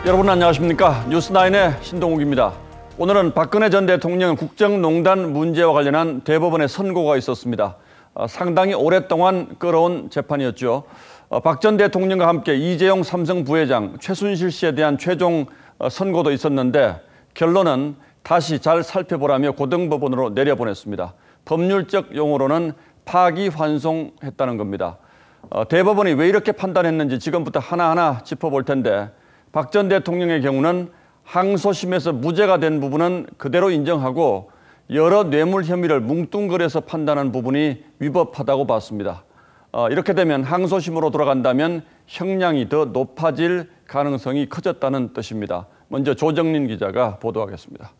여러분 안녕하십니까? 뉴스9의 신동욱입니다. 오늘은 박근혜 전 대통령 국정농단 문제와 관련한 대법원의 선고가 있었습니다. 상당히 오랫동안 끌어온 재판이었죠. 박 전 대통령과 함께 이재용 삼성 부회장, 최순실 씨에 대한 최종 선고도 있었는데 결론은 다시 잘 살펴보라며 고등법원으로 내려보냈습니다. 법률적 용어로는 파기환송했다는 겁니다. 대법원이 왜 이렇게 판단했는지 지금부터 하나하나 짚어볼 텐데 박 전 대통령의 경우는 항소심에서 무죄가 된 부분은 그대로 인정하고 여러 뇌물 혐의를 뭉뚱그려서 판단한 부분이 위법하다고 봤습니다. 이렇게 되면 항소심으로 돌아간다면 형량이 더 높아질 가능성이 커졌다는 뜻입니다. 먼저 조정린 기자가 보도하겠습니다.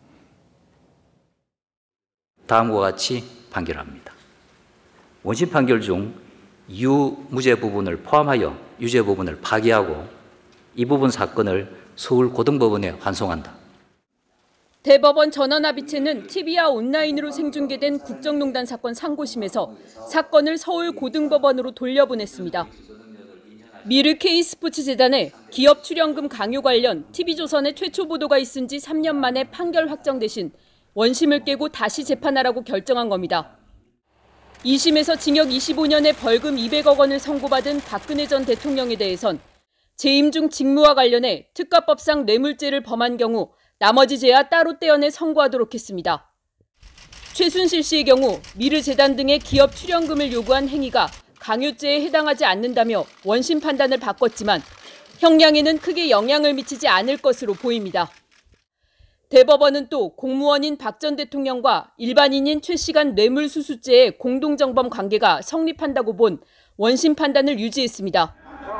다음과 같이 판결합니다. 원심 판결 중 유무죄 부분을 포함하여 유죄 부분을 파기하고 이 부분 사건을 서울고등법원에 환송한다. 대법원 전원합의체는 TV와 온라인으로 생중계된 국정농단 사건 상고심에서 사건을 서울고등법원으로 돌려보냈습니다. 미르 K스포츠재단의 기업 출연금 강요 관련 TV조선의 최초 보도가 있은 지 3년 만에 판결 확정 대신 원심을 깨고 다시 재판하라고 결정한 겁니다. 2심에서 징역 25년에 벌금 200억 원을 선고받은 박근혜 전 대통령에 대해선 재임 중 직무와 관련해 특가법상 뇌물죄를 범한 경우 나머지 죄와 따로 떼어내 선고하도록 했습니다. 최순실 씨의 경우 미르 재단 등의 기업 출연금을 요구한 행위가 강요죄에 해당하지 않는다며 원심 판단을 바꿨지만 형량에는 크게 영향을 미치지 않을 것으로 보입니다. 대법원은 또 공무원인 박 전 대통령과 일반인인 최 씨 간 뇌물수수죄의 공동정범 관계가 성립한다고 본 원심 판단을 유지했습니다.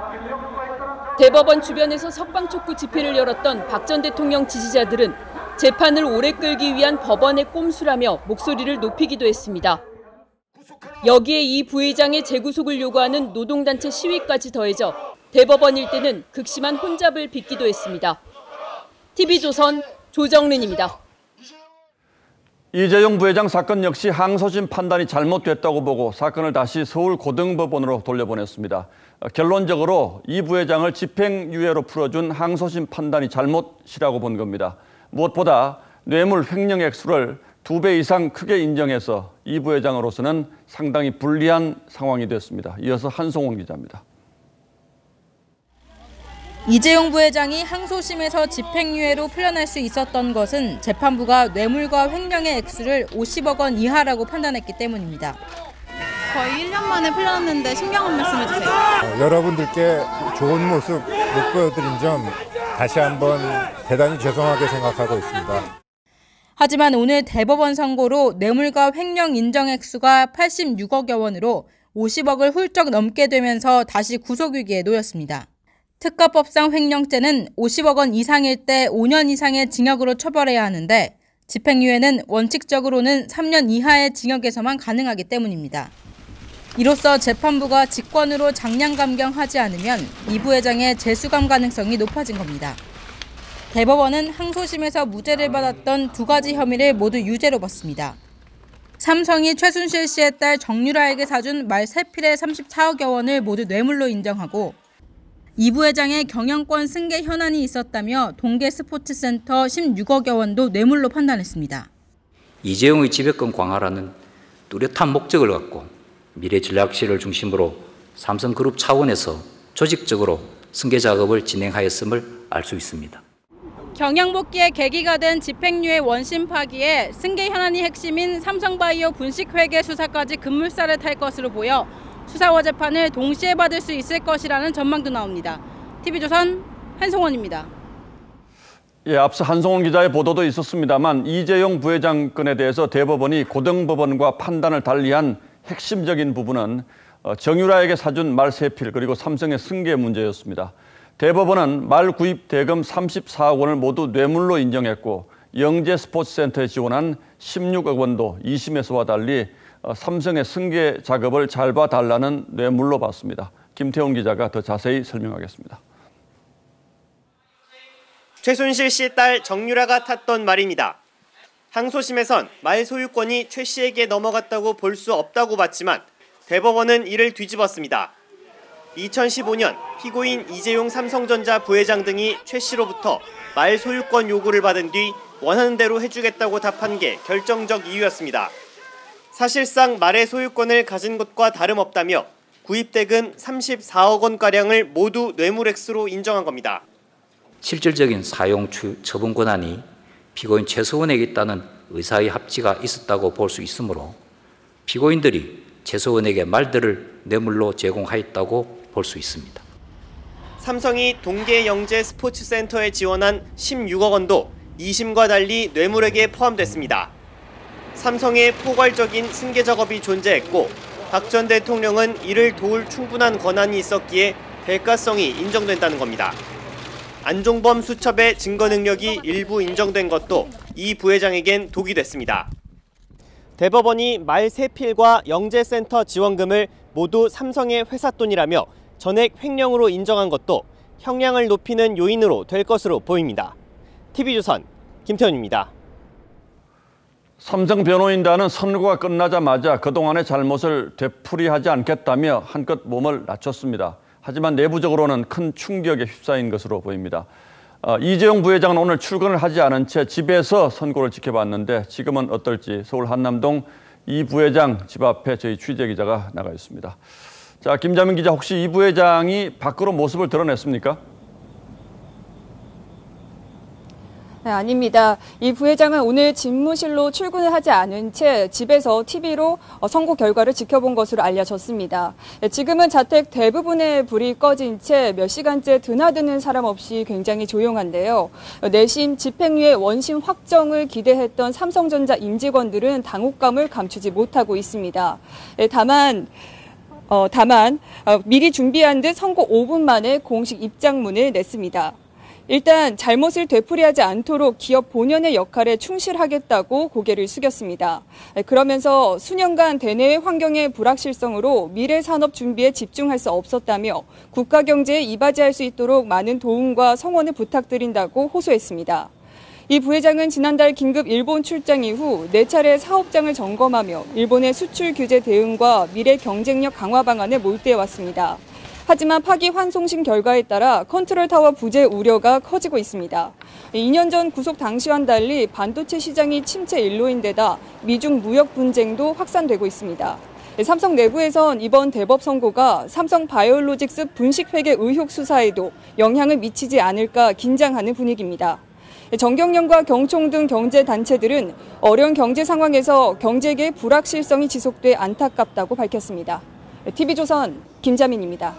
대법원 주변에서 석방촉구 집회를 열었던 박 전 대통령 지지자들은 재판을 오래 끌기 위한 법원의 꼼수라며 목소리를 높이기도 했습니다. 여기에 이 부회장의 재구속을 요구하는 노동단체 시위까지 더해져 대법원 일대는 극심한 혼잡을 빚기도 했습니다. TV조선 조정린입니다. 이재용 부회장 사건 역시 항소심 판단이 잘못됐다고 보고 사건을 다시 서울고등법원으로 돌려보냈습니다. 결론적으로 이 부회장을 집행유예로 풀어준 항소심 판단이 잘못이라고 본 겁니다. 무엇보다 뇌물 횡령 액수를 2배 이상 크게 인정해서 이 부회장으로서는 상당히 불리한 상황이 됐습니다. 이어서 한송원 기자입니다. 이재용 부회장이 항소심에서 집행유예로 풀려날 수 있었던 것은 재판부가 뇌물과 횡령의 액수를 50억 원 이하라고 판단했기 때문입니다. 거의 1년 만에 풀려났는데 신경 한 말씀 해주세요. 여러분들께 좋은 모습 못 보여드린 점 다시 한번 대단히 죄송하게 생각하고 있습니다. 하지만 오늘 대법원 선고로 뇌물과 횡령 인정 액수가 86억여 원으로 50억을 훌쩍 넘게 되면서 다시 구속위기에 놓였습니다. 특가법상 횡령죄는 50억 원 이상일 때 5년 이상의 징역으로 처벌해야 하는데 집행유예는 원칙적으로는 3년 이하의 징역에서만 가능하기 때문입니다. 이로써 재판부가 직권으로 장량 감경하지 않으면 이 부회장의 재수감 가능성이 높아진 겁니다. 대법원은 항소심에서 무죄를 받았던 두 가지 혐의를 모두 유죄로 봤습니다. 삼성이 최순실 씨의 딸 정유라에게 사준 말 3필의 34억여 원을 모두 뇌물로 인정하고 이 부회장의 경영권 승계 현안이 있었다며 동계 스포츠센터 16억여 원도 뇌물로 판단했습니다. 이재용의 지배권 강화라는 뚜렷한 목적을 갖고 미래전략실을 중심으로 삼성그룹 차원에서 조직적으로 승계 작업을 진행하였음을 알 수 있습니다. 경영복귀의 계기가 된 집행유예 원심 파기에 승계 현안이 핵심인 삼성바이오 분식회계 수사까지 급물살을 탈 것으로 보여 수사와 재판을 동시에 받을 수 있을 것이라는 전망도 나옵니다. TV조선 한송원입니다. 앞서 한송원 기자의 보도도 있었습니다만 이재용 부회장 건에 대해서 대법원이 고등법원과 판단을 달리한 핵심적인 부분은 정유라에게 사준 말 3필 그리고 삼성의 승계 문제였습니다. 대법원은 말 구입 대금 34억 원을 모두 뇌물로 인정했고 영재스포츠센터에 지원한 16억 원도 2심에서와 달리 삼성의 승계 작업을 잘 봐달라는 뇌물로 봤습니다. 김태훈 기자가 더 자세히 설명하겠습니다. 최순실 씨 딸 정유라가 탔던 말입니다. 항소심에선 말 소유권이 최 씨에게 넘어갔다고 볼 수 없다고 봤지만 대법원은 이를 뒤집었습니다. 2015년 피고인 이재용 삼성전자 부회장 등이 최 씨로부터 말 소유권 요구를 받은 뒤 원하는 대로 해주겠다고 답한 게 결정적 이유였습니다. 사실상 말의 소유권을 가진 것과 다름없다며 구입대금 34억 원가량을 모두 뇌물액수로 인정한 겁니다. 실질적인 사용 처분 권한이 피고인 최서원에게 있다는 의사의 합치가 있었다고 볼 수 있으므로 피고인들이 최서원에게 말들을 뇌물로 제공하였다고 볼 수 있습니다. 삼성이 동계영재스포츠센터에 지원한 16억 원도 2심과 달리 뇌물액에 포함됐습니다. 삼성의 포괄적인 승계 작업이 존재했고 박 전 대통령은 이를 도울 충분한 권한이 있었기에 대가성이 인정된다는 겁니다. 안종범 수첩의 증거 능력이 일부 인정된 것도 이 부회장에겐 독이 됐습니다. 대법원이 말 세필과 영재센터 지원금을 모두 삼성의 회사 돈이라며 전액 횡령으로 인정한 것도 형량을 높이는 요인으로 될 것으로 보입니다. TV조선 김태훈입니다. 삼성 변호인단은 선고가 끝나자마자 그동안의 잘못을 되풀이하지 않겠다며 한껏 몸을 낮췄습니다. 하지만 내부적으로는 큰 충격에 휩싸인 것으로 보입니다. 이재용 부회장은 오늘 출근을 하지 않은 채 집에서 선고를 지켜봤는데 지금은 어떨지 서울 한남동 이 부회장 집 앞에 저희 취재기자가 나가 있습니다. 자, 김자민 기자, 혹시 이 부회장이 밖으로 모습을 드러냈습니까? 네, 아닙니다. 이 부회장은 오늘 집무실로 출근을 하지 않은 채 집에서 TV로 선고 결과를 지켜본 것으로 알려졌습니다. 지금은 자택 대부분의 불이 꺼진 채 몇 시간째 드나드는 사람 없이 굉장히 조용한데요. 내심 집행유예 원심 확정을 기대했던 삼성전자 임직원들은 당혹감을 감추지 못하고 있습니다. 다만 미리 준비한 듯 선고 5분 만에 공식 입장문을 냈습니다. 일단 잘못을 되풀이하지 않도록 기업 본연의 역할에 충실하겠다고 고개를 숙였습니다. 그러면서 수년간 대내외 환경의 불확실성으로 미래 산업 준비에 집중할 수 없었다며 국가 경제에 이바지할 수 있도록 많은 도움과 성원을 부탁드린다고 호소했습니다. 이 부회장은 지난달 긴급 일본 출장 이후 4차례 사업장을 점검하며 일본의 수출 규제 대응과 미래 경쟁력 강화 방안을 몰두해 왔습니다. 하지만 파기환송심 결과에 따라 컨트롤타워 부재 우려가 커지고 있습니다. 2년 전 구속 당시와는 달리 반도체 시장이 침체 일로인데다 미중 무역 분쟁도 확산되고 있습니다. 삼성 내부에선 이번 대법 선고가 삼성 바이오로직스 분식회계 의혹 수사에도 영향을 미치지 않을까 긴장하는 분위기입니다. 정경련과 경총 등 경제단체들은 어려운 경제 상황에서 경제계의 불확실성이 지속돼 안타깝다고 밝혔습니다. TV조선 김자민입니다.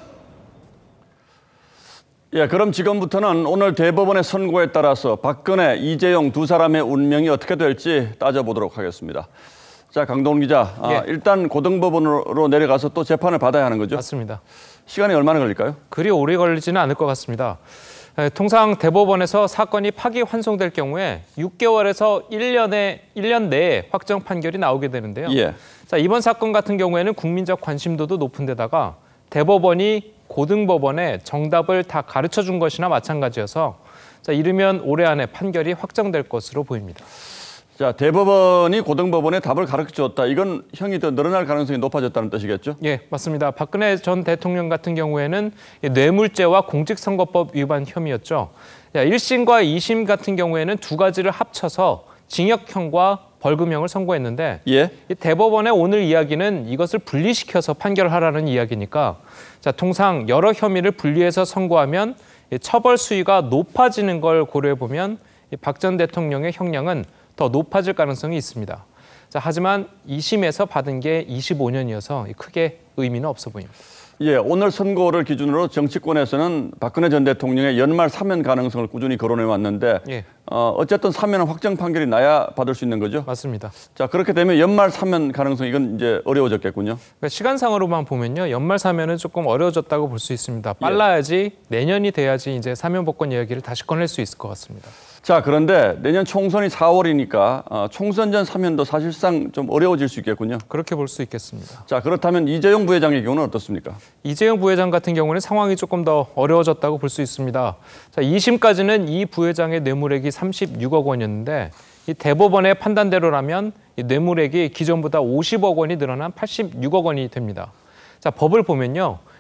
예, 그럼 지금부터는 오늘 대법원의 선고에 따라서 박근혜, 이재용 두 사람의 운명이 어떻게 될지 따져보도록 하겠습니다. 자, 강동원 기자, 예. 일단 고등법원으로 내려가서 또 재판을 받아야 하는 거죠? 맞습니다. 시간이 시간이 얼마나 걸릴까요? 그리 오래 걸리지는 않을 것 같습니다. 통상 대법원에서 사건이 파기환송될 경우에 6개월에서 1년 내에 확정 판결이 나오게 되는데요. 예. 자, 이번 사건 같은 경우에는 국민적 관심도도 높은 데다가 대법원이 고등법원에 정답을 다 가르쳐 준 것이나 마찬가지여서 자, 이르면 올해 안에 판결이 확정될 것으로 보입니다. 자, 대법원이 고등법원에 답을 가르쳐줬다. 이건 형이 더 늘어날 가능성이 높아졌다는 뜻이겠죠? 예, 맞습니다. 박근혜 전 대통령 같은 경우에는 뇌물죄와 공직선거법 위반 혐의였죠. 1심과 2심 같은 경우에는 두 가지를 합쳐서 징역형과 벌금형을 선고했는데 예. 이 대법원의 오늘 이야기는 이것을 분리시켜서 판결하라는 이야기니까 자, 통상 여러 혐의를 분리해서 선고하면 처벌 수위가 높아지는 걸 고려해보면 박 전 대통령의 형량은 더 높아질 가능성이 있습니다. 자, 하지만 2심에서 받은 게 25년이어서 크게 의미는 없어 보입니다. 예, 오늘 선고를 기준으로 정치권에서는 박근혜 전 대통령의 연말 사면 가능성을 꾸준히 거론해 왔는데 예. 어쨌든 사면은 확정 판결이 나야 받을 수 있는 거죠? 맞습니다. 자, 그렇게 되면 연말 사면 가능성 이건 이제 어려워졌겠군요. 그러니까 시간상으로만 보면요, 연말 사면은 조금 어려워졌다고 볼 수 있습니다. 빨라야지 내년이 돼야지 이제 사면 복권 이야기를 다시 꺼낼 수 있을 것 같습니다. 자, 그런데 내년 총선이 4월이니까 총선 전 사면도 사실상 좀 어려워질 수 있겠군요. 그렇게 볼 수 있겠습니다. 자, 그렇다면 이재용 부회장의 경우는 어떻습니까? 이재용 부회장 같은 경우는 상황이 조금 더 어려워졌다고 볼 수 있습니다. 자, 2심까지는 이 부회장의 뇌물액이 36억 원이었는데 이 대법원의 판단대로라면 이 뇌물액이 기존보다 50억 원이 늘어난 86억 원이 됩니다. 자, 법을 보면요,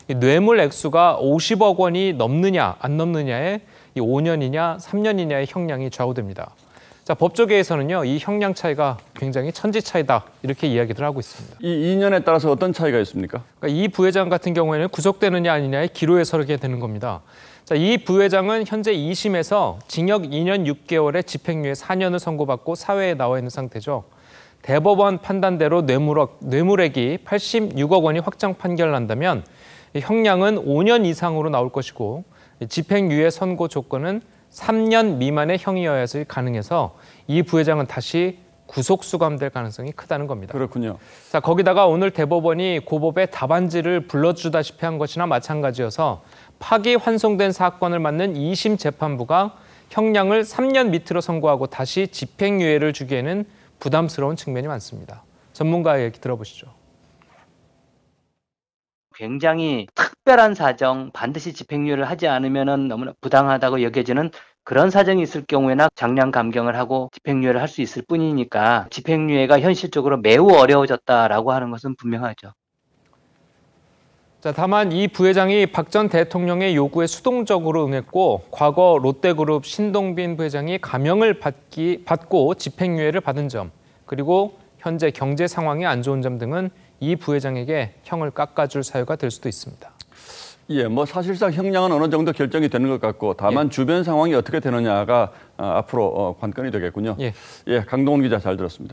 이 뇌물 액수가 50억 원이 넘느냐 안 넘느냐에 이 5년이냐 3년이냐의 형량이 좌우됩니다. 자, 법조계에서는요, 이 형량 차이가 굉장히 천지 차이다 이렇게 이야기를 하고 있습니다. 이 2년에 따라서 어떤 차이가 있습니까? 그러니까 이 부회장 같은 경우에는 구속되느냐 아니냐의 기로에 서게 되는 겁니다. 자, 이 부회장은 현재 2심에서 징역 2년 6개월에 집행유예 4년을 선고받고 사회에 나와 있는 상태죠. 대법원 판단대로 뇌물액이 86억 원이 확정 판결난다면 형량은 5년 이상으로 나올 것이고 집행유예 선고 조건은 3년 미만의 형이어야지 가능해서 이 부회장은 다시 구속 수감될 가능성이 크다는 겁니다. 그렇군요. 자, 거기다가 오늘 대법원이 고법의 답안지를 불러주다시피 한 것이나 마찬가지여서 파기환송된 사건을 맡는 2심 재판부가 형량을 3년 밑으로 선고하고 다시 집행유예를 주기에는 부담스러운 측면이 많습니다. 전문가의 얘기 들어보시죠. 굉장히 특별한 사정, 반드시 집행유예를 하지 않으면 너무나 부당하다고 여겨지는 그런 사정이 있을 경우에나 장량 감경을 하고 집행유예를 할 수 있을 뿐이니까 집행유예가 현실적으로 매우 어려워졌다라고 하는 것은 분명하죠. 자, 다만 이 부회장이 박 전 대통령의 요구에 수동적으로 응했고 과거 롯데그룹 신동빈 부회장이 감형을 받고 집행유예를 받은 점, 그리고 현재 경제 상황이 안 좋은 점 등은 이 부회장에게 형을 깎아줄 사유가 될 수도 있습니다. 예, 뭐 사실상 형량은 어느 정도 결정이 되는 것 같고 다만 주변 상황이 어떻게 되느냐가 앞으로 관건이 되겠군요. 예, 강동원 기자 잘 들었습니다.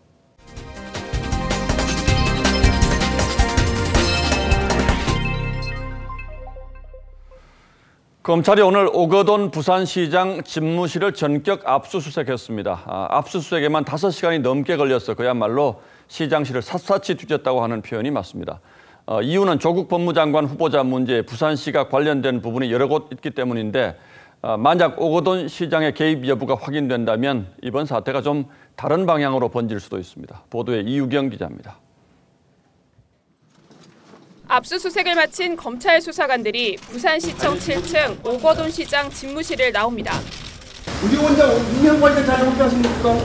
검찰이 오늘 오거돈 부산시장 집무실을 전격 압수수색했습니다. 압수수색에만 5시간이 넘게 걸려서 그야말로 시장실을 샅샅이 뒤졌다고 하는 표현이 맞습니다. 이유는 조국 법무장관 후보자 문제에 부산시가 관련된 부분이 여러 곳 있기 때문인데 만약 오거돈 시장의 개입 여부가 확인된다면 이번 사태가 좀 다른 방향으로 번질 수도 있습니다. 보도에 이유경 기자입니다. 압수수색을 마친 검찰 수사관들이 부산시청 7층 오거돈 시장 집무실을 나옵니다. 우리 원장 유명 관련 자료 어떻게 하십니까?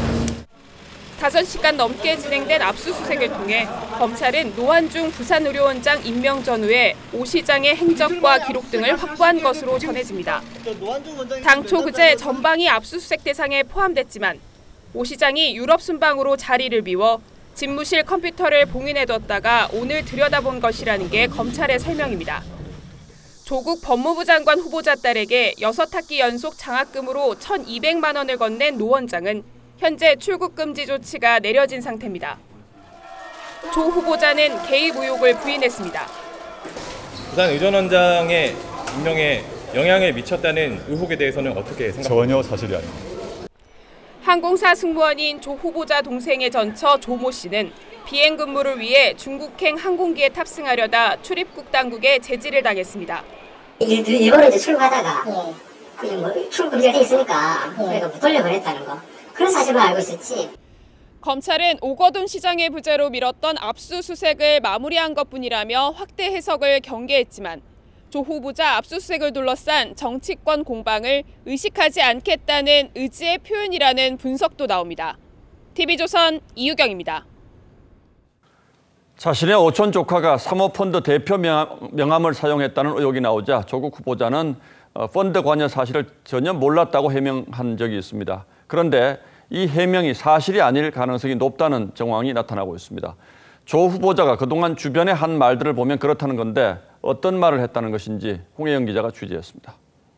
5시간 넘게 진행된 압수수색을 통해 검찰은 노환중 부산의료원장 임명 전후에 오 시장의 행적과 기록 등을 확보한 것으로 전해집니다. 당초 그제 전방이 압수수색 대상에 포함됐지만 오 시장이 유럽 순방으로 자리를 비워 집무실 컴퓨터를 봉인해뒀다가 오늘 들여다본 것이라는 게 검찰의 설명입니다. 조국 법무부 장관 후보자 딸에게 6학기 연속 장학금으로 1,200만 원을 건넨 노 원장은 현재 출국 금지 조치가 내려진 상태입니다. 조 후보자는 개입 의혹을 부인했습니다. 부산 의전원장의 임명에 영향을 미쳤다는 의혹에 대해서는 어떻게 생각하십니까? 전혀 사실이 아닙니다. 항공사 승무원인 조 후보자 동생의 전처 조모 씨는 비행 근무를 위해 중국행 항공기에 탑승하려다 출입국 당국에 제지를 당했습니다. 일본에 이제 출국하다가 출국 금지가 돼 있으니까 그러니까 돌려보냈다는 거. 그런 사실만 알고 있었지. 검찰은 오거돈 시장의 부재로 미뤘던 압수수색을 마무리한 것뿐이라며 확대 해석을 경계했지만 조 후보자 압수수색을 둘러싼 정치권 공방을 의식하지 않겠다는 의지의 표현이라는 분석도 나옵니다. TV조선 이유경입니다. 자신의 오촌 조카가 사모펀드 대표 명함을 사용했다는 의혹이 나오자 조국 후보자는 펀드 관여 사실을 전혀 몰랐다고 해명한 적이 있습니다. 그런데 이 해명이 사실이 아닐 가능성이 높다는 정황이 나타나고 있습니다. 조 후보자가 그동안 주변에 한 말들을 보면 그렇다는 건데 어떤 말을 했다는 것인지 홍혜영 기자가 취재했습니다.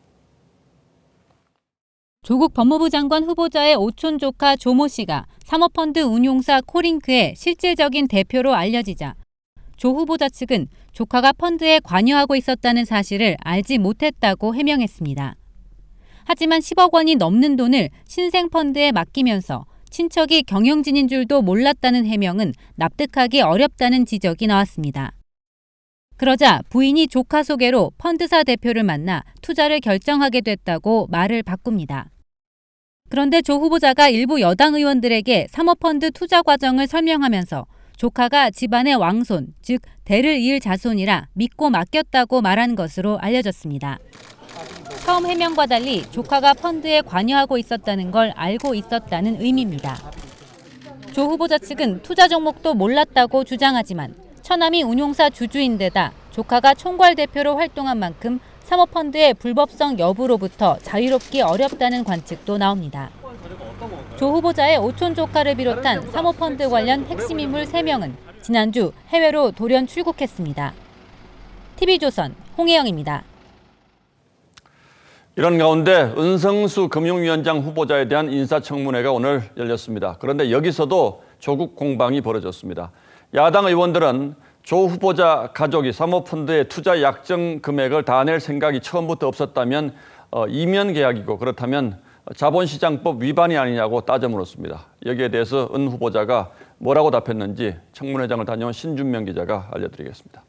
조국 법무부 장관 후보자의 오촌 조카 조모 씨가 사모펀드 운용사 코링크의 실질적인 대표로 알려지자 조 후보자 측은 조카가 펀드에 관여하고 있었다는 사실을 알지 못했다고 해명했습니다. 하지만 10억 원이 넘는 돈을 신생펀드에 맡기면서 친척이 경영진인 줄도 몰랐다는 해명은 납득하기 어렵다는 지적이 나왔습니다. 그러자 부인이 조카 소개로 펀드사 대표를 만나 투자를 결정하게 됐다고 말을 바꿉니다. 그런데 조 후보자가 일부 여당 의원들에게 사모펀드 투자 과정을 설명하면서 조카가 집안의 왕손, 즉 대를 이을 자손이라 믿고 맡겼다고 말한 것으로 알려졌습니다. 처음 해명과 달리 조카가 펀드에 관여하고 있었다는 걸 알고 있었다는 의미입니다. 조 후보자 측은 투자 종목도 몰랐다고 주장하지만 처남이 운용사 주주인 데다 조카가 총괄 대표로 활동한 만큼 사모펀드의 불법성 여부로부터 자유롭기 어렵다는 관측도 나옵니다. 조 후보자의 오촌 조카를 비롯한 사모펀드 관련 핵심 인물 3명은 지난주 해외로 돌연 출국했습니다. TV조선 홍혜영입니다. 이런 가운데 은성수 금융위원장 후보자에 대한 인사청문회가 오늘 열렸습니다. 그런데 여기서도 조국 공방이 벌어졌습니다. 야당 의원들은 조 후보자 가족이 사모펀드의 투자 약정 금액을 다 낼 생각이 처음부터 없었다면 이면 계약이고 그렇다면 자본시장법 위반이 아니냐고 따져 물었습니다. 여기에 대해서 은 후보자가 뭐라고 답했는지 청문회장을 다녀온 신준명 기자가 알려드리겠습니다.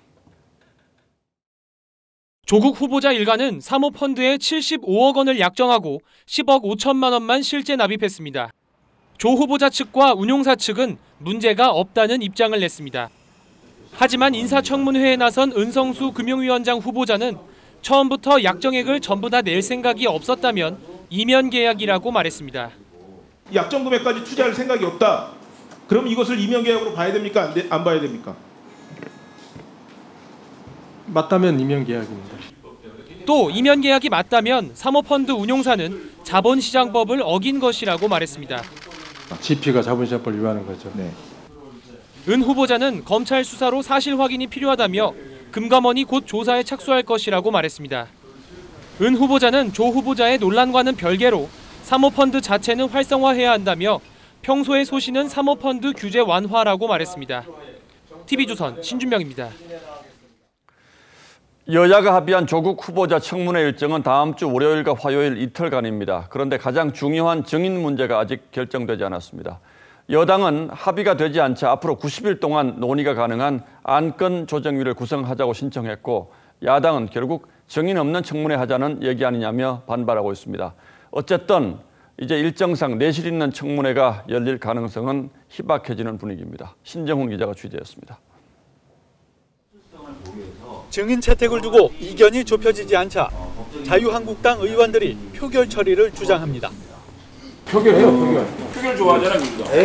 조국 후보자 일가는 사모펀드에 75억 원을 약정하고 10억 5천만 원만 실제 납입했습니다. 조 후보자 측과 운용사 측은 문제가 없다는 입장을 냈습니다. 하지만 인사청문회에 나선 은성수 금융위원장 후보자는 처음부터 약정액을 전부 다 낼 생각이 없었다면 이면 계약이라고 말했습니다. 약정 금액까지 투자할 생각이 없다. 그럼 이것을 이면 계약으로 봐야 됩니까? 안 봐야 됩니까? 맞다면 이면 계약입니다. 또 이면 계약이 맞다면 사모펀드 운용사는 자본시장법을 어긴 것이라고 말했습니다. GP가 자본시장법을 위반한 거죠. 네. 은 후보자는 검찰 수사로 사실 확인이 필요하다며 금감원이 곧 조사에 착수할 것이라고 말했습니다. 은 후보자는 조 후보자의 논란과는 별개로 사모펀드 자체는 활성화해야 한다며 평소의 소신은 사모펀드 규제 완화라고 말했습니다. TV조선 신준명입니다. 여야가 합의한 조국 후보자 청문회 일정은 다음 주 월요일과 화요일 이틀간입니다. 그런데 가장 중요한 증인 문제가 아직 결정되지 않았습니다. 여당은 합의가 되지 않자 앞으로 90일 동안 논의가 가능한 안건 조정위를 구성하자고 신청했고 야당은 결국 증인 없는 청문회 하자는 얘기 아니냐며 반발하고 있습니다. 어쨌든 이제 일정상 내실 있는 청문회가 열릴 가능성은 희박해지는 분위기입니다. 신정훈 기자가 취재했습니다. 증인 채택을 두고 이견이 좁혀지지 않자 자유한국당 의원들이 표결 처리를 주장합니다. 표결해요, 표결 좋아하잖아요.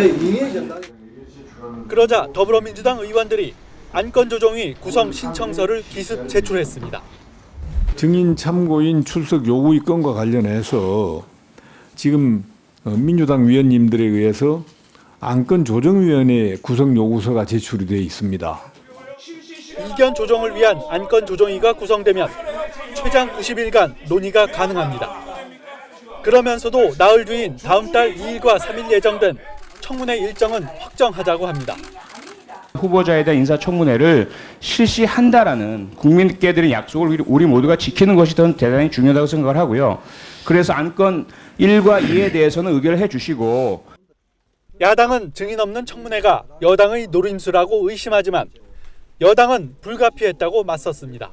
그러자 더불어민주당 의원들이 안건조정위 구성 신청서를 기습 제출했습니다. 증인 참고인 출석 요구 건과 관련해서 지금 민주당 위원님들에 의해서 안건조정위원회 구성 요구서가 제출이 되어 있습니다. 이견 조정을 위한 안건조정위가 구성되면 최장 90일간 논의가 가능합니다. 그러면서도 나흘 뒤인 다음 달 2일과 3일 예정된 청문회 일정은 확정하자고 합니다. 후보자에 대한 인사청문회를 실시한다라는 국민께 드린 약속을 우리 모두가 지키는 것이 더 대단히 중요하다고 생각을 하고요. 그래서 안건 1과 2에 대해서는 의결을 해주시고 야당은 증인 없는 청문회가 여당의 노림수라고 의심하지만 여당은 불가피했다고 맞섰습니다.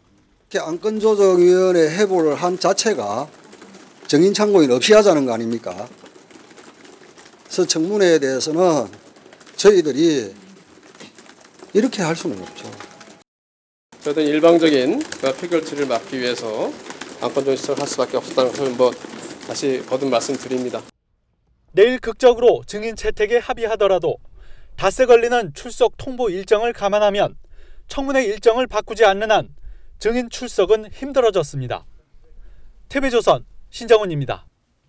안건조정위원회 해보를 한 자체가 증인 참고인 없이 하자는 거 아닙니까? 그래서 청문회에 대해서는 저희들이 이렇게 할 수는 없죠. 어떤 일방적인 표결치를 막기 위해서 안건조정 신청을 할 수밖에 없었다는 것을 다시 거듭 말씀드립니다. 내일 극적으로 증인 채택에 합의하더라도 닷새 걸리는 출석 통보 일정을 감안하면 청문회 일정을 바꾸지 않는 한 증인 출석은 힘들어졌습니다. TV조선 신정훈입니다.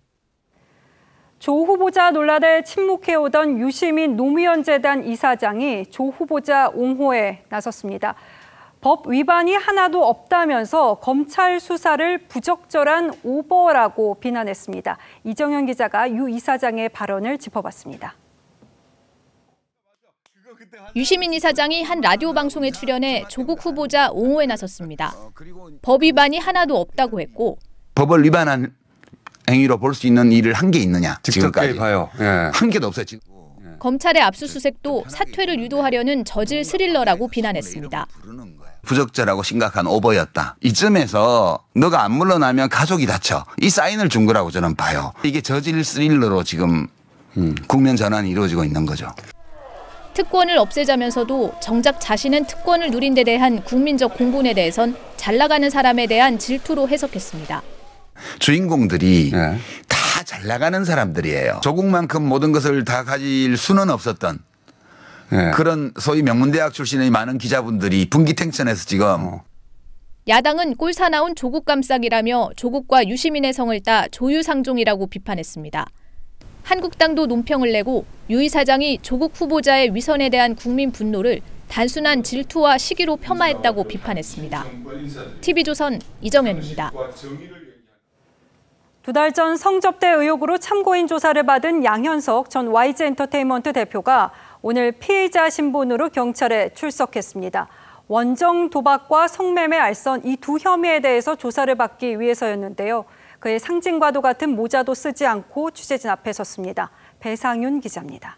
조 후보자 논란에 침묵해오던 유시민 노무현 재단 이사장이 조 후보자 옹호에 나섰습니다. 법 위반이 하나도 없다면서 검찰 수사를 부적절한 오버라고 비난했습니다. 이정현 기자가 유 이사장의 발언을 짚어봤습니다. 유시민 이사장이 한 라디오 방송에 출연해 조국 후보자 옹호에 나섰습니다. 법 위반이 하나도 없다고 했고 법을 위반한 행위로 볼 수 있는 일을 한 게 있느냐 지금까지 봐요. 예. 한 개도 없어요. 지금. 검찰의 압수수색도 사퇴를 유도하려는 저질 스릴러라고 비난했습니다. 부적절하고 심각한 오버였다. 이쯤에서 너가 안 물러나면 가족이 다쳐. 이 사인을 준 거라고 저는 봐요. 이게 저질 스릴러로 지금 국면 전환이 이루어지고 있는 거죠. 특권을 없애자면서도 정작 자신은 특권을 누린 데 대한 국민적 공분에 대해선 잘 나가는 사람에 대한 질투로 해석했습니다. 주인공들이 다 잘 나가는 사람들이에요. 조국만큼 모든 것을 다 가질 수는 없었던 그런 소위 명문대학 출신의 많은 기자분들이 분기탱천해서 지금 야당은 꼴사나온 조국 감싸기라며 조국과 유시민의 성을 따 조유상종이라고 비판했습니다. 한국당도 논평을 내고 유 이사장이 조국 후보자의 위선에 대한 국민 분노를 단순한 질투와 시기로 폄하했다고 비판했습니다. TV조선 이정현입니다. 2달 전 성접대 의혹으로 참고인 조사를 받은 양현석 전 YG엔터테인먼트 대표가 오늘 피의자 신분으로 경찰에 출석했습니다. 원정 도박과 성매매 알선 이 두 혐의에 대해서 조사를 받기 위해서였는데요. 그의 상징과도 같은 모자도 쓰지 않고 취재진 앞에 섰습니다. 배상윤 기자입니다.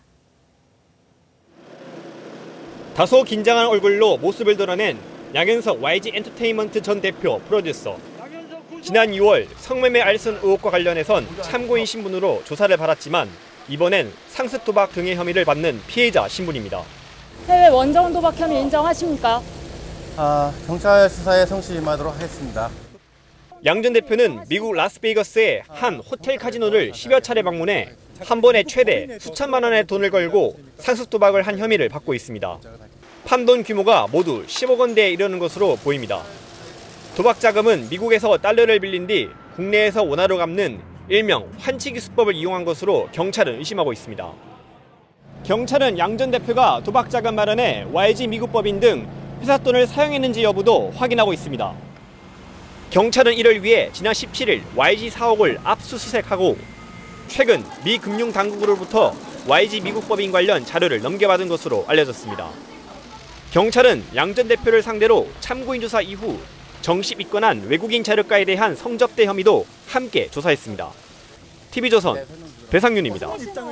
다소 긴장한 얼굴로 모습을 드러낸 양현석 YG엔터테인먼트 전 대표 프로듀서. 지난 6월 성매매 알선 의혹과 관련해선 참고인 신분으로 조사를 받았지만 이번엔 상습 도박 등의 혐의를 받는 피해자 신분입니다. 해외 원정 도박 혐의 인정하십니까? 경찰 수사에 성실히 임하도록 하겠습니다. 양 전 대표는 미국 라스베이거스의 한 호텔 카지노를 10여 차례 방문해 한 번에 최대 수천만 원의 돈을 걸고 상습 도박을 한 혐의를 받고 있습니다. 판돈 규모가 모두 10억 원대에 이르는 것으로 보입니다. 도박 자금은 미국에서 달러를 빌린 뒤 국내에서 원화로 갚는 일명 환치기 수법을 이용한 것으로 경찰은 의심하고 있습니다. 경찰은 양 전 대표가 도박 자금 마련에 YG 미국 법인 등 회사 돈을 사용했는지 여부도 확인하고 있습니다. 경찰은 이를 위해 지난 17일 YG 사옥을 압수수색하고 최근 미 금융당국으로부터 YG 미국 법인 관련 자료를 넘겨받은 것으로 알려졌습니다. 경찰은 양 전 대표를 상대로 참고인 조사 이후 정식 입건한 외국인 자력가에 대한 성접대 혐의도 함께 조사했습니다. TV조선 배상윤입니다.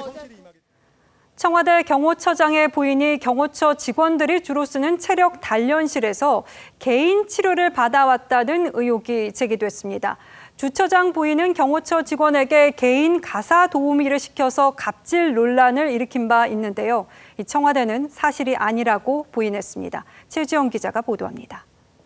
청와대 경호처장의 부인이 경호처 직원들이 주로 쓰는 체력 단련실에서 개인 치료를 받아왔다는 의혹이 제기됐습니다. 주 처장 부인은 경호처 직원에게 개인 가사 도우미를 시켜서 갑질 논란을 일으킨 바 있는데요. 이 청와대는 사실이 아니라고 부인했습니다. 최지영 기자가 보도합니다.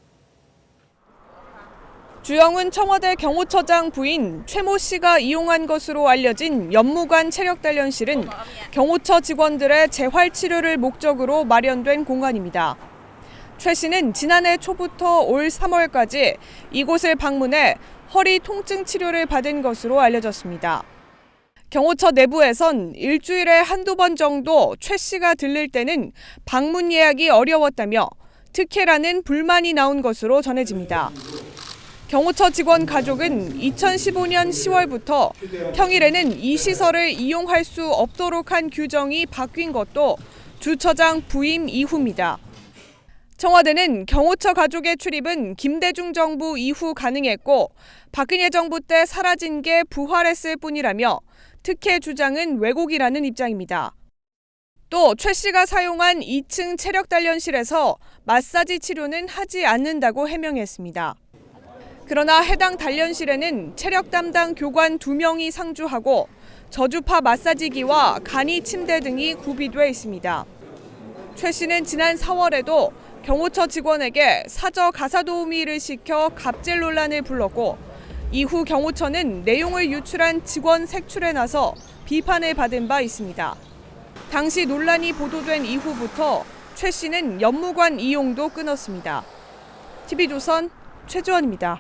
주영은 청와대 경호처장 부인 최모 씨가 이용한 것으로 알려진 연무관 체력단련실은 경호처 직원들의 재활치료를 목적으로 마련된 공간입니다. 최 씨는 지난해 초부터 올 3월까지 이곳을 방문해 허리 통증 치료를 받은 것으로 알려졌습니다. 경호처 내부에선 일주일에 한두 번 정도 최 씨가 들릴 때는 방문 예약이 어려웠다며 특혜라는 불만이 나온 것으로 전해집니다. 경호처 직원 가족은 2015년 10월부터 평일에는 이 시설을 이용할 수 없도록 한 규정이 바뀐 것도 주 처장 부임 이후입니다. 청와대는 경호처 가족의 출입은 김대중 정부 이후 가능했고 박근혜 정부 때 사라진 게 부활했을 뿐이라며 특혜 주장은 왜곡이라는 입장입니다. 또 최 씨가 사용한 2층 체력단련실에서 마사지 치료는 하지 않는다고 해명했습니다. 그러나 해당 단련실에는 체력 담당 교관 2명이 상주하고 저주파 마사지기와 간이 침대 등이 구비돼 있습니다. 최 씨는 지난 4월에도 경호처 직원에게 사저 가사 도우미를 시켜 갑질 논란을 불렀고 이후 경호처는 내용을 유출한 직원 색출에 나서 비판을 받은 바 있습니다. 당시 논란이 보도된 이후부터 최 씨는 연무관 이용도 끊었습니다. TV조선 최주원입니다.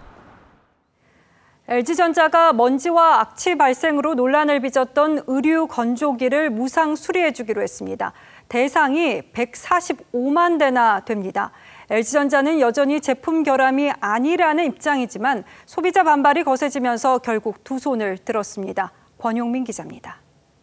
LG전자가 먼지와 악취 발생으로 논란을 빚었던 의류 건조기를 무상 수리해주기로 했습니다. 대상이 145만 대나 됩니다. LG전자는 여전히 제품 결함이 아니라는 입장이지만 소비자 반발이 거세지면서 결국 두 손을 들었습니다. 권용민 기자입니다.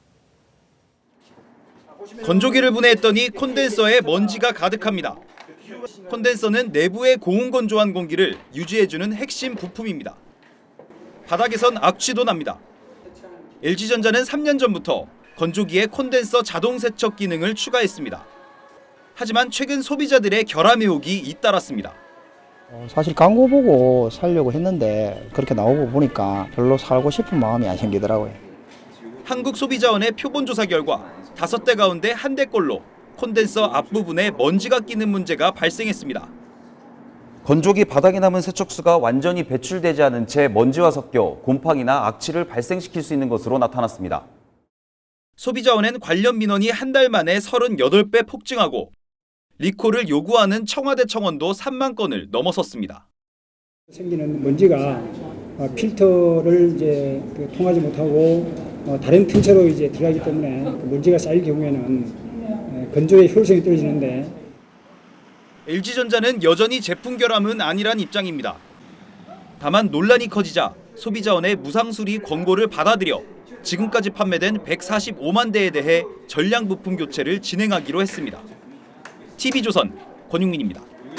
건조기를 분해했더니 콘덴서에 먼지가 가득합니다. 콘덴서는 내부의 고온건조한 공기를 유지해주는 핵심 부품입니다. 바닥에선 악취도 납니다. LG전자는 3년 전부터 건조기에 콘덴서 자동 세척 기능을 추가했습니다. 하지만 최근 소비자들의 결함 의혹이 잇따랐습니다. 사실 광고 보고 살려고 했는데 그렇게 나오고 보니까 별로 살고 싶은 마음이 안 생기더라고요. 한국소비자원의 표본조사 결과 5대 가운데 1대꼴로 콘덴서 앞부분에 먼지가 끼는 문제가 발생했습니다. 건조기 바닥에 남은 세척수가 완전히 배출되지 않은 채 먼지와 섞여 곰팡이나 악취를 발생시킬 수 있는 것으로 나타났습니다. 소비자원엔 관련 민원이 한 달 만에 38배 폭증하고 리콜을 요구하는 청와대 청원도 3만 건을 넘어섰습니다. 생기는 먼지가 필터를 이제 통하지 못하고 다른 틈새로 이제 들어가기 때문에 그 먼지가 쌓일 경우에는 건조의 효율성이 떨어지는데 LG전자는 여전히 제품 결함은 아니란 입장입니다. 다만 논란이 커지자 소비자원의 무상수리 권고를 받아들여 지금까지 판매된 145만 대에 대해 전량 부품 교체를 진행하기로 했습니다. TV조선 권용민입니다.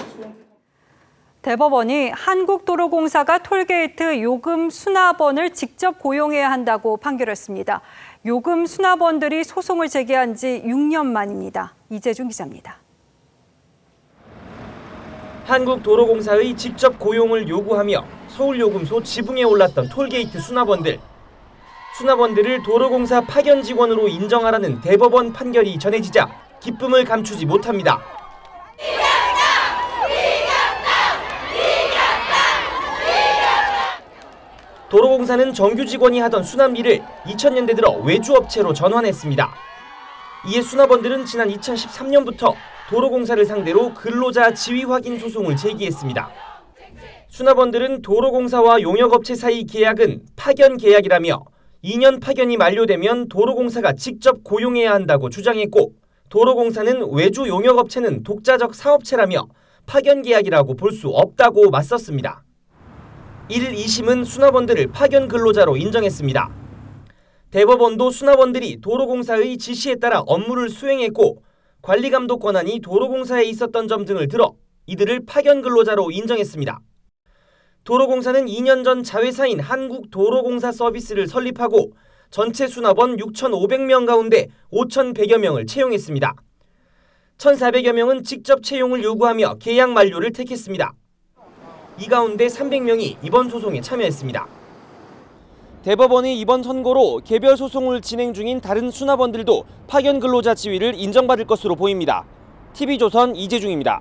대법원이 한국도로공사가 톨게이트 요금 수납원을 직접 고용해야 한다고 판결했습니다. 요금 수납원들이 소송을 제기한 지 6년 만입니다. 이재준 기자입니다. 한국도로공사의 직접 고용을 요구하며 서울요금소 지붕에 올랐던 톨게이트 수납원들. 수납원들을 도로공사 파견 직원으로 인정하라는 대법원 판결이 전해지자 기쁨을 감추지 못합니다. 도로공사는 정규 직원이 하던 수납일을 2000년대 들어 외주업체로 전환했습니다. 이에 수납원들은 지난 2013년부터 도로공사를 상대로 근로자 지위 확인 소송을 제기했습니다. 수납원들은 도로공사와 용역업체 사이 계약은 파견 계약이라며 2년 파견이 만료되면 도로공사가 직접 고용해야 한다고 주장했고, 도로공사는 외주 용역업체는 독자적 사업체라며 파견 계약이라고 볼 수 없다고 맞섰습니다. 1, 2심은 수납원들을 파견 근로자로 인정했습니다. 대법원도 수납원들이 도로공사의 지시에 따라 업무를 수행했고 관리감독 권한이 도로공사에 있었던 점 등을 들어 이들을 파견 근로자로 인정했습니다. 도로공사는 2년 전 자회사인 한국도로공사 서비스를 설립하고 전체 수납원 6,500명 가운데 5,100여 명을 채용했습니다. 1,400여 명은 직접 채용을 요구하며 계약 만료를 택했습니다. 이 가운데 300명이 이번 소송에 참여했습니다. 대법원의 이번 선고로 개별 소송을 진행 중인 다른 수납원들도 파견 근로자 지위를 인정받을 것으로 보입니다. TV조선 이재중입니다.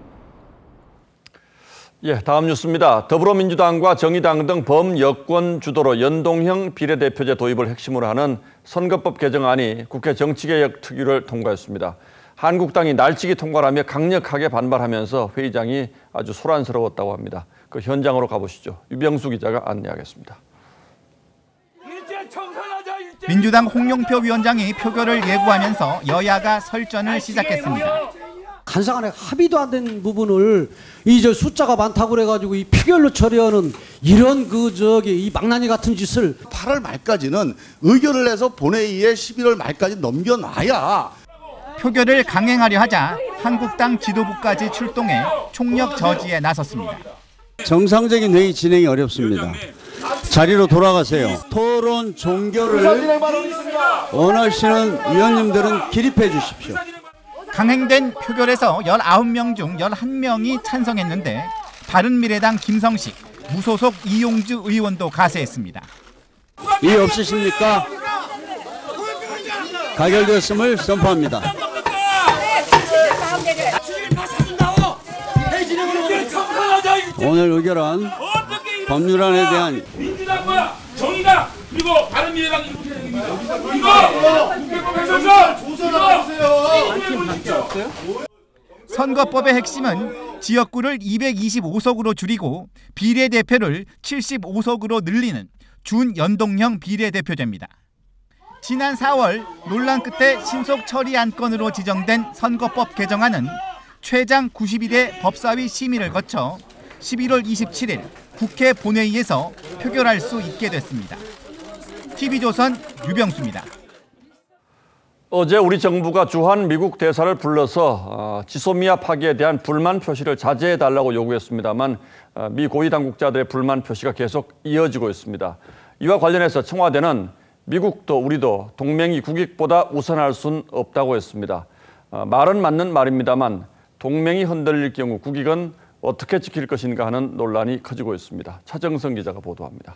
예, 다음 뉴스입니다. 더불어민주당과 정의당 등 범여권 주도로 연동형 비례대표제 도입을 핵심으로 하는 선거법 개정안이 국회 정치개혁특위를 통과했습니다. 한국당이 날치기 통과하며 강력하게 반발하면서 회의장이 아주 소란스러웠다고 합니다. 그 현장으로 가보시죠. 유병수 기자가 안내하겠습니다. 민주당 홍영표 위원장이 표결을 예고하면서 여야가 설전을 시작했습니다. 간사간에 합의도 안 된 부분을 이제 숫자가 많다고 그래가지고 이 표결로 처리하는 이런 이 망나니 같은 짓을 8월 말까지는 의결을 해서 본회의에 11월 말까지 넘겨놔야. 표결을 강행하려 하자 한국당 지도부까지 출동해 총력 저지에 나섰습니다. 정상적인 회의 진행이 어렵습니다. 자리로 돌아가세요. 토론 종결을 원하시는 위원님들은 기립해 주십시오. 강행된 표결에서 19명 중 11명이 찬성했는데 바른미래당 김성식, 무소속 이용주 의원도 가세했습니다. 이의 없으십니까? 가결되었음을 선포합니다. 오늘 의결한 법률안에 대한 민주당과 정의당 그리고 바른미래당 이거 선거법의 핵심은 지역구를 225석으로 줄이고 비례대표를 75석으로 늘리는 준연동형 비례대표제입니다. 지난 4월 논란 끝에 신속 처리 안건으로 지정된 선거법 개정안은 최장 90일의 법사위 심의를 거쳐 11월 27일 국회 본회의에서 표결할 수 있게 됐습니다. TV조선 유병수입니다. 어제 우리 정부가 주한 미국 대사를 불러서 지소미아 파기에 대한 불만 표시를 자제해달라고 요구했습니다만 미 고위 당국자들의 불만 표시가 계속 이어지고 있습니다. 이와 관련해서 청와대는 미국도 우리도 동맹이 국익보다 우선할 수는 없다고 했습니다. 말은 맞는 말입니다만 동맹이 흔들릴 경우 국익은 어떻게 지킬 것인가 하는 논란이 커지고 있습니다. 차정성 기자가 보도합니다.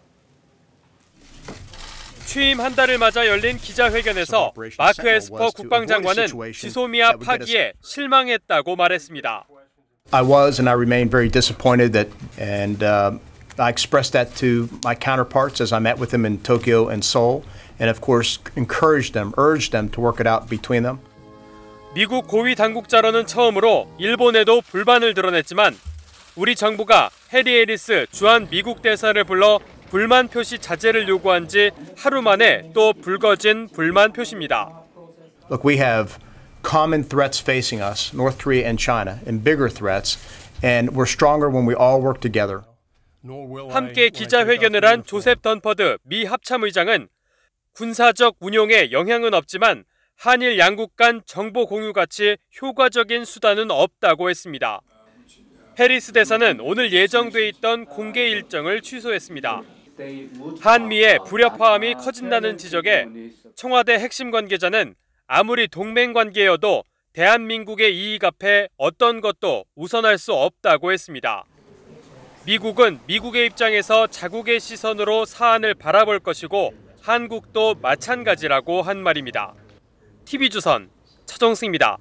취임 한 달을 맞아 열린 기자회견에서 마크 에스퍼 국방장관은 지소미아 파기에 실망했다고 말했습니다. I was and I remain very disappointed and I expressed that to my counterparts as I met with them in Tokyo and Seoul. and of course encouraged them, urged them to work it out between them. 미국 고위 당국자로는 처음으로 일본에도 불만을 드러냈지만 우리 정부가 해리 해리스 주한 미국 대사를 불러 불만 표시 자제를 요구한 지 하루 만에 또 불거진 불만 표시입니다. Look, we have common threats facing us, North Korea and China, and bigger threats, and we're stronger when we all work together. 함께 기자회견을 한 조셉 던퍼드 미 합참의장은 군사적 운용에 영향은 없지만 한일 양국 간 정보 공유같이 효과적인 수단은 없다고 했습니다. 해리스 대사는 오늘 예정돼 있던 공개 일정을 취소했습니다. 한미의 불협화음이 커진다는 지적에 청와대 핵심 관계자는 아무리 동맹 관계여도 대한민국의 이익 앞에 어떤 것도 우선할 수 없다고 했습니다. 미국은 미국의 입장에서 자국의 시선으로 사안을 바라볼 것이고 한국도 마찬가지라고 한 말입니다. TV조선 차정승입니다.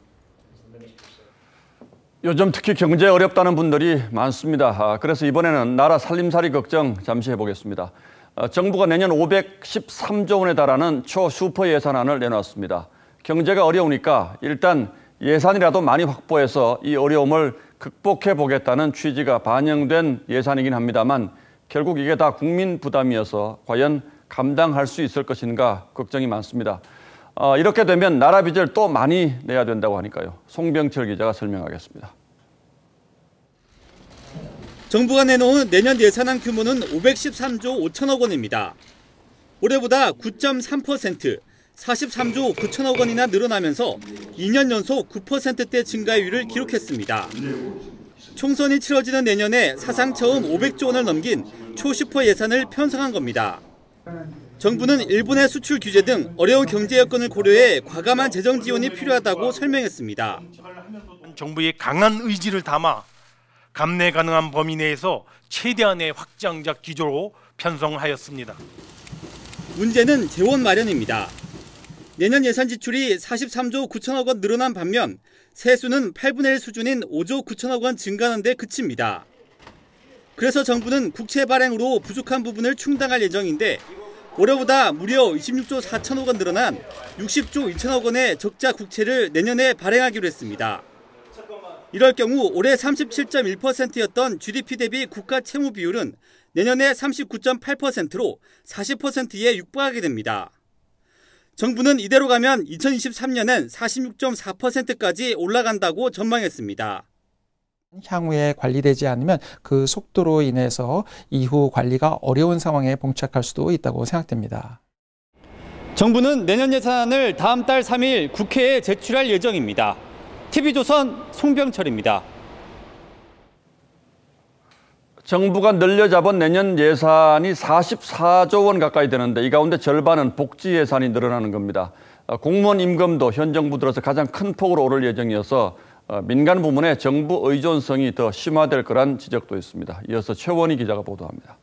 요즘 특히 경제 어렵다는 분들이 많습니다. 그래서 이번에는 나라 살림살이 걱정 잠시 해보겠습니다. 정부가 내년 513조 원에 달하는 초슈퍼 예산안을 내놨습니다. 경제가 어려우니까 일단 예산이라도 많이 확보해서 이 어려움을 극복해 보겠다는 취지가 반영된 예산이긴 합니다만 결국 이게 다 국민 부담이어서 과연 감당할 수 있을 것인가 걱정이 많습니다. 이렇게 되면 나라 빚을 또 많이 내야 된다고 하니까요. 송병철 기자가 설명하겠습니다. 정부가 내놓은 내년 예산안 규모는 513조 5천억 원입니다. 올해보다 9.3%, 43조 9천억 원이나 늘어나면서 2년 연속 9%대 증가율을 기록했습니다. 총선이 치러지는 내년에 사상 처음 500조 원을 넘긴 초슈퍼 예산을 편성한 겁니다. 정부는 일본의 수출 규제 등 어려운 경제 여건을 고려해 과감한 재정 지원이 필요하다고 설명했습니다. 정부의 강한 의지를 담아 감내 가능한 범위 내에서 최대한의 확장적 기조로 편성하였습니다. 문제는 재원 마련입니다. 내년 예산 지출이 43조 9천억 원 늘어난 반면 세수는 8분의 1 수준인 5조 9천억 원 증가하는 데 그칩니다. 그래서 정부는 국채 발행으로 부족한 부분을 충당할 예정인데 올해보다 무려 26조 4천억 원 늘어난 60조 2천억 원의 적자 국채를 내년에 발행하기로 했습니다. 이럴 경우 올해 37.1%였던 GDP 대비 국가 채무 비율은 내년에 39.8%로 40%에 육박하게 됩니다. 정부는 이대로 가면 2023년엔 46.4%까지 올라간다고 전망했습니다. 향후에 관리되지 않으면 그 속도로 인해서 이후 관리가 어려운 상황에 봉착할 수도 있다고 생각됩니다. 정부는 내년 예산안을 다음 달 3일 국회에 제출할 예정입니다. TV조선 송병철입니다. 정부가 늘려잡은 내년 예산이 44조 원 가까이 되는데 이 가운데 절반은 복지 예산이 늘어나는 겁니다. 공무원 임금도 현 정부 들어서 가장 큰 폭으로 오를 예정이어서 민간 부문의 정부 의존성이 더 심화될 거란 지적도 있습니다. 이어서 최원희 기자가 보도합니다.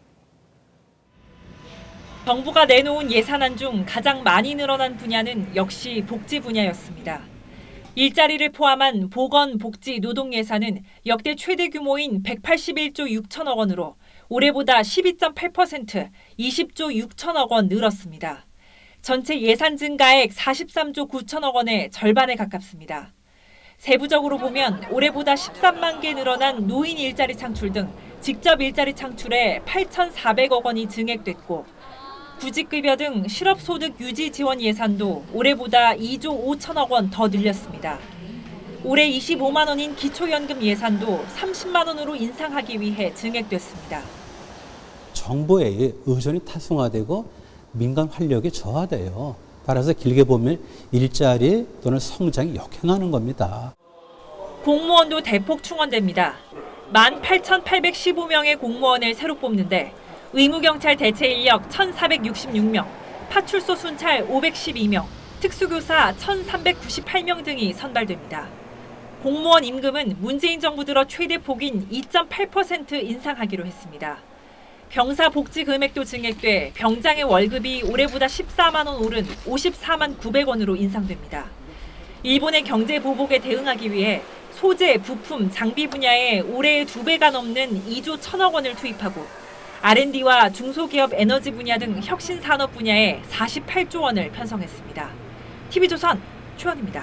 정부가 내놓은 예산안 중 가장 많이 늘어난 분야는 역시 복지 분야였습니다. 일자리를 포함한 보건, 복지, 노동 예산은 역대 최대 규모인 181조 6천억 원으로 올해보다 12.8%, 20조 6천억 원 늘었습니다. 전체 예산 증가액 43조 9천억 원의 절반에 가깝습니다. 세부적으로 보면 올해보다 13만 개 늘어난 노인 일자리 창출 등 직접 일자리 창출에 8,400억 원이 증액됐고 구직급여 등 실업소득 유지 지원 예산도 올해보다 2조 5천억 원 더 늘렸습니다. 올해 25만 원인 기초연금 예산도 30만 원으로 인상하기 위해 증액됐습니다. 정부의 의존이 타성화되고 민간 활력이 저하돼요. 따라서 길게 보면 일자리 또는 성장이 역행하는 겁니다. 공무원도 대폭 충원됩니다. 18,815명의 공무원을 새로 뽑는데 의무경찰 대체 인력 1,466명, 파출소 순찰 512명, 특수교사 1,398명 등이 선발됩니다. 공무원 임금은 문재인 정부 들어 최대 폭인 2.8% 인상하기로 했습니다. 병사 복지 금액도 증액돼 병장의 월급이 올해보다 14만 원 오른 54만 900원으로 인상됩니다. 일본의 경제 보복에 대응하기 위해 소재, 부품, 장비 분야에 올해의 2배가 넘는 2조 1천억 원을 투입하고 R&D와 중소기업 에너지 분야 등 혁신 산업 분야에 48조 원을 편성했습니다. TV조선 최원입니다.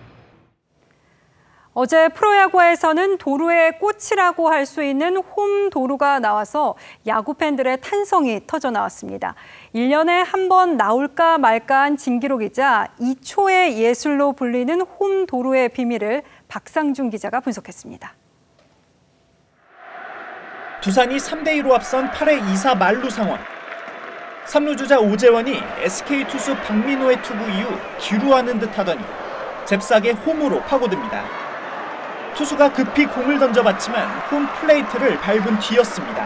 어제 프로야구에서는 도루의 꽃이라고 할 수 있는 홈도루가 나와서 야구 팬들의 탄성이 터져 나왔습니다. 1년에 한 번 나올까 말까한 진기록이자 2초의 예술로 불리는 홈도루의 비밀을 박상준 기자가 분석했습니다. 두산이 3대2로 앞선 8회 2사 만루 상황. 3루 주자 오재원이 SK 투수 박민호의 투구 이후 기루하는 듯 하더니 잽싸게 홈으로 파고듭니다. 투수가 급히 공을 던져봤지만 홈 플레이트를 밟은 뒤였습니다.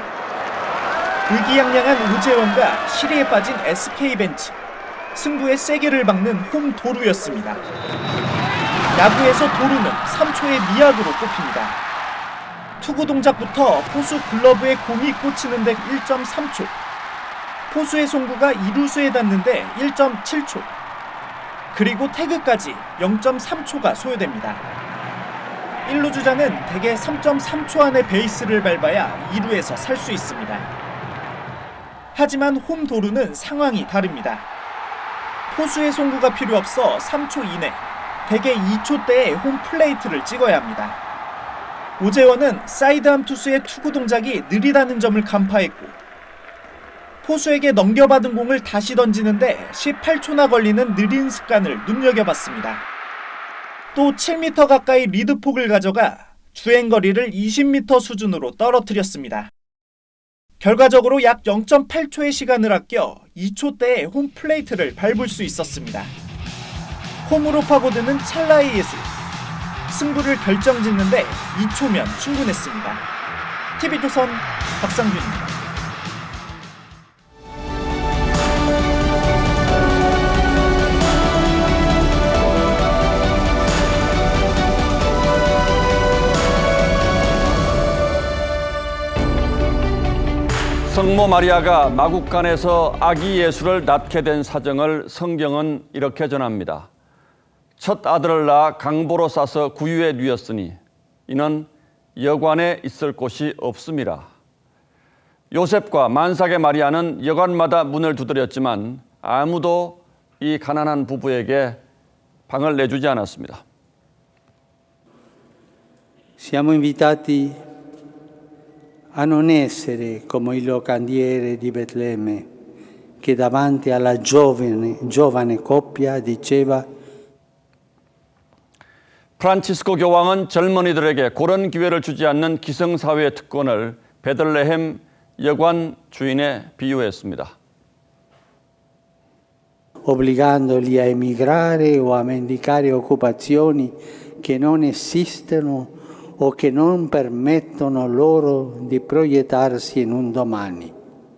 의기양양한 오재원과 시리에 빠진 SK 벤치. 승부의 세게를 박는 홈 도루였습니다. 야구에서 도루는 3초의 미학으로 꼽힙니다. 투구 동작부터 포수 글러브에 공이 꽂히는데 1.3초. 포수의 송구가 2루수에 닿는데 1.7초. 그리고 태그까지 0.3초가 소요됩니다. 1루 주자는 대개 3.3초 안에 베이스를 밟아야 2루에서 살 수 있습니다. 하지만 홈 도루는 상황이 다릅니다. 포수의 송구가 필요 없어 3초 이내, 대개 2초대의 홈 플레이트를 찍어야 합니다. 오재원은 사이드암 투수의 투구 동작이 느리다는 점을 간파했고 포수에게 넘겨받은 공을 다시 던지는데 18초나 걸리는 느린 습관을 눈여겨봤습니다. 또 7m 가까이 리드폭을 가져가 주행거리를 20m 수준으로 떨어뜨렸습니다. 결과적으로 약 0.8초의 시간을 아껴 2초대의 홈 플레이트를 밟을 수 있었습니다. 홈으로 파고드는 찰나의 예술. 승부를 결정짓는데 2초면 충분했습니다. TV조선 박상준입니다. 성모 마리아가 마국간에서 아기 예수를 낳게 된 사정을 성경은 이렇게 전합니다. 첫 아들을 낳아 강보로 싸서 구유에 누였으니 이는 여관에 있을 곳이 없음이라. 요셉과 만삭의 마리아는 여관마다 문을 두드렸지만 아무도 이 가난한 부부에게 방을 내주지 않았습니다. Siamo invitati a non essere come il locandiere di Betlemme che davanti alla giovane coppia diceva 프란치스코 교황은 젊은이들에게 그런 기회를 주지 않는 기성사회의 특권을 베들레헴 여관 주인에 비유했습니다. obbligandoli a emigrare o a mendicare occupazioni che non esistono o che non permettono loro di proiettarsi in un domani.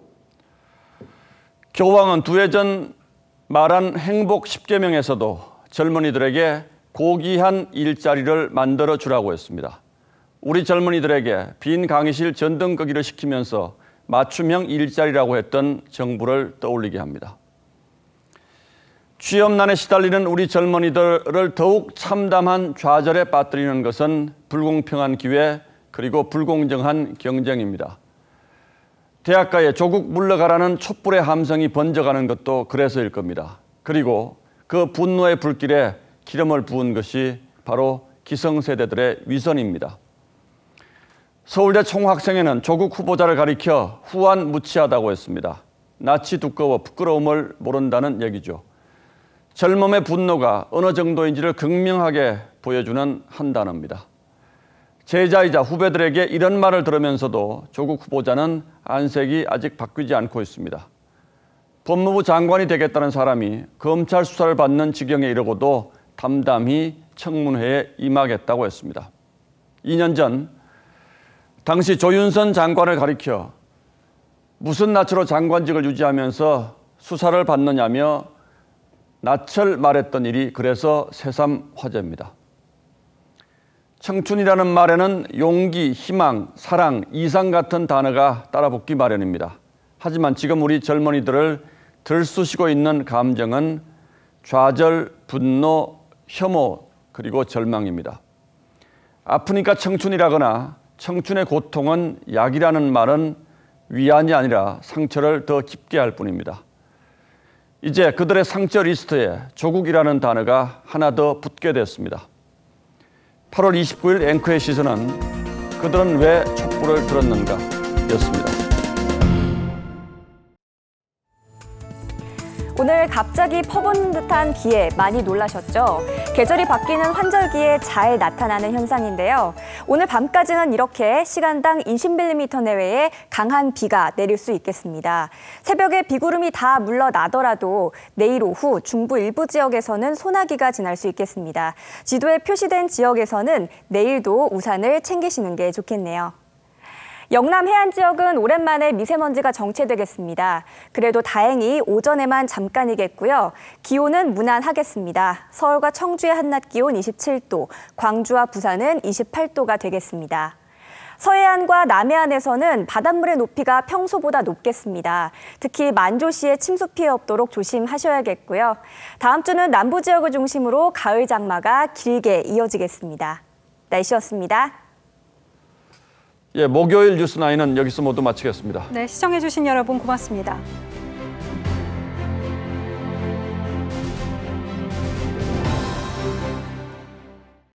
교황은 2해 전 말한 행복 10계명에서도 젊은이들에게 고귀한 일자리를 만들어 주라고 했습니다. 우리 젊은이들에게 빈 강의실 전등끄기를 시키면서 맞춤형 일자리라고 했던 정부를 떠올리게 합니다. 취업난에 시달리는 우리 젊은이들을 더욱 참담한 좌절에 빠뜨리는 것은 불공평한 기회 그리고 불공정한 경쟁입니다. 대학가에 조국 물러가라는 촛불의 함성이 번져가는 것도 그래서일 겁니다. 그리고 그 분노의 불길에 기름을 부은 것이 바로 기성세대들의 위선입니다. 서울대 총학생회는 조국 후보자를 가리켜 후안무치하다고 했습니다. 낯이 두꺼워 부끄러움을 모른다는 얘기죠. 젊음의 분노가 어느 정도인지를 극명하게 보여주는 한 단어입니다. 제자이자 후배들에게 이런 말을 들으면서도 조국 후보자는 안색이 아직 바뀌지 않고 있습니다. 법무부 장관이 되겠다는 사람이 검찰 수사를 받는 지경에 이르고도 담담히 청문회에 임하겠다고 했습니다. 2년 전 당시 조윤선 장관을 가리켜 무슨 낯으로 장관직을 유지하면서 수사를 받느냐며 낯을 말했던 일이 그래서 새삼 화제입니다. 청춘이라는 말에는 용기, 희망, 사랑, 이상 같은 단어가 따라붙기 마련입니다. 하지만 지금 우리 젊은이들을 들쑤시고 있는 감정은 좌절, 분노, 혐오, 그리고 절망입니다. 아프니까 청춘이라거나 청춘의 고통은 약이라는 말은 위안이 아니라 상처를 더 깊게 할 뿐입니다. 이제 그들의 상처 리스트에 조국이라는 단어가 하나 더 붙게 됐습니다. 8월 29일 앵커의 시선은 그들은 왜 촛불을 들었는가 였습니다. 오늘 갑자기 퍼붓는 듯한 비에 많이 놀라셨죠? 계절이 바뀌는 환절기에 잘 나타나는 현상인데요. 오늘 밤까지는 이렇게 시간당 20mm 내외의 강한 비가 내릴 수 있겠습니다. 새벽에 비구름이 다 물러나더라도 내일 오후 중부 일부 지역에서는 소나기가 지날 수 있겠습니다. 지도에 표시된 지역에서는 내일도 우산을 챙기시는 게 좋겠네요. 영남 해안 지역은 오랜만에 미세먼지가 정체되겠습니다. 그래도 다행히 오전에만 잠깐이겠고요. 기온은 무난하겠습니다. 서울과 청주의 한낮 기온 27도, 광주와 부산은 28도가 되겠습니다. 서해안과 남해안에서는 바닷물의 높이가 평소보다 높겠습니다. 특히 만조시에 침수 피해 없도록 조심하셔야겠고요. 다음 주는 남부 지역을 중심으로 가을 장마가 길게 이어지겠습니다. 날씨였습니다. 예, 목요일 뉴스9은 여기서 모두 마치겠습니다. 네, 시청해주신 여러분 고맙습니다.